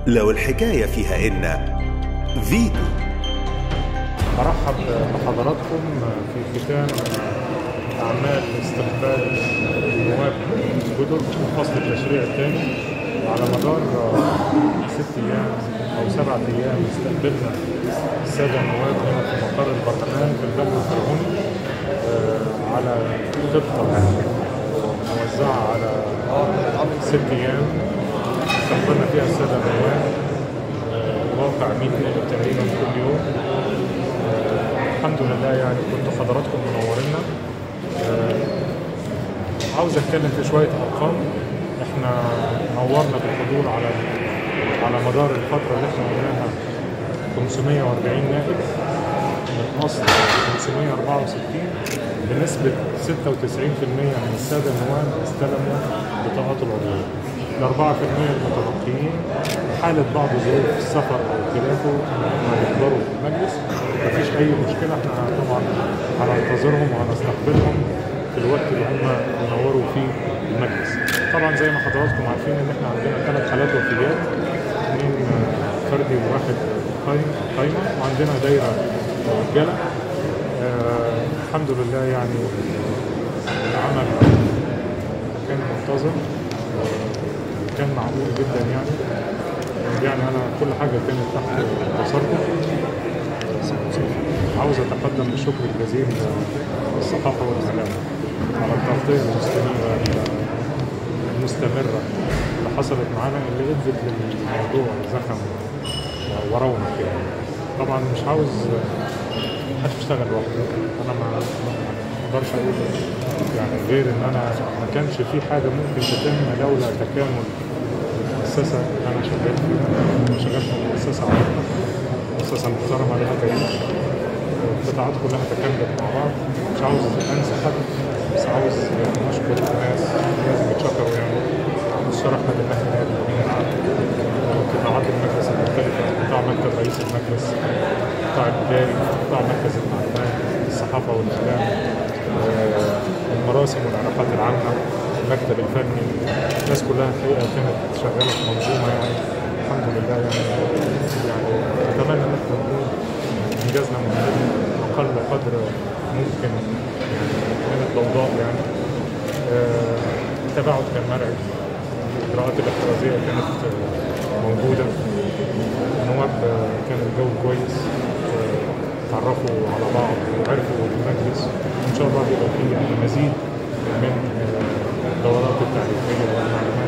لو الحكاية فيها إن فيتو. أرحب بحضراتكم في ختام أعمال استقبال النواب الجدد في فصل التشريع الثاني. على مدار 6 أيام أو 7 أيام استقبلنا السادة النواب هنا في مقر البرلمان في البلد الفرعوني على خطة موزعة على 6 أيام استقبلنا فيها السادة النواب واقع 100 نائب تقريبا كل يوم. الحمد لله يعني كنتوا حضراتكم منورينا. عاوز اتكلم في شويه ارقام. احنا نورنا بالحضور على مدار الفتره اللي احنا قلناها 540 نائب من اصل 564. بنسبه 96% من الساده النواب استلموا بطاقات العضويه. ال 4% المتبقيين حالة بعض ظروف السفر أو خلافه هم يحضروا في المجلس. مفيش أي مشكلة، احنا طبعا هننتظرهم وهنستقبلهم في الوقت اللي هم ينوروا فيه المجلس. طبعا زي ما حضراتكم عارفين إن احنا عندنا 3 حالات وفيات، 2 فردي و1 قايمة، وعندنا دايرة مؤجلة. الحمد لله يعني العمل كان منتظم، كان معقول جدا يعني انا كل حاجه كانت تحت بصركم. عاوز اتقدم بالشكر الجزيل للصحافه والاعلام على التغطيه المستمره اللي حصلت معانا، اللي ادت للموضوع زخم ورونق يعني. طبعا مش عاوز حد يشتغل لوحده، انا ما اقدرش اقول يعني غير ان انا ما كانش في حاجه ممكن تتم لولا تكامل المؤسسه اللي انا شغال فيها. انا شغال في مؤسسه عريقه، مؤسسه محترمه لها تاريخ، القطاعات كلها تكاملت مع بعض. مش عاوز انسى حد، بس عاوز اشكر الناس لازم يتشكروا يعني. مستشار احمد النهي نائب الامين العام، قطاعات المجلس المختلفه، قطاع مكتب رئيس المجلس، قطاع الاداري، قطاع مركز المعلومات، الصحافه والاعلام، المراسم والعلاقات العامه، المكتب الفني. الناس كلها الحقيقه كانت شغاله في منظومه يعني الحمد لله يعني اتمنى ان احنا نكون انجزنا مهمتنا اقل قدر ممكن يعني من الضوضاء يعني. التباعد كان مرعي، الاجراءات الاحترازيه كانت موجوده، النواب كان الجو كويس، تعرفوا على بعض وعرفوا المجلس. وان شاء الله هيبقى فيه يعني مزيد من الدورات التعريفيه والمعلومات